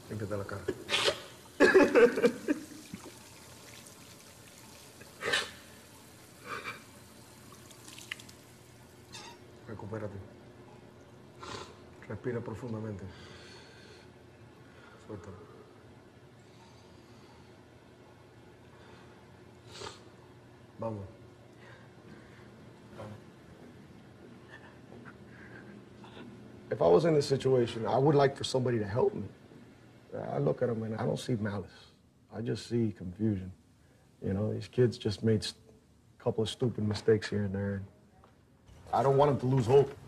Límpiate la cara. Recupérate. Respira profundamente. Suéltalo. Vamos. If I was in this situation, I would like for somebody to help me. I look at them and I don't see malice. I just see confusion. You know, these kids just made a couple of stupid mistakes here and there. I don't want them to lose hope.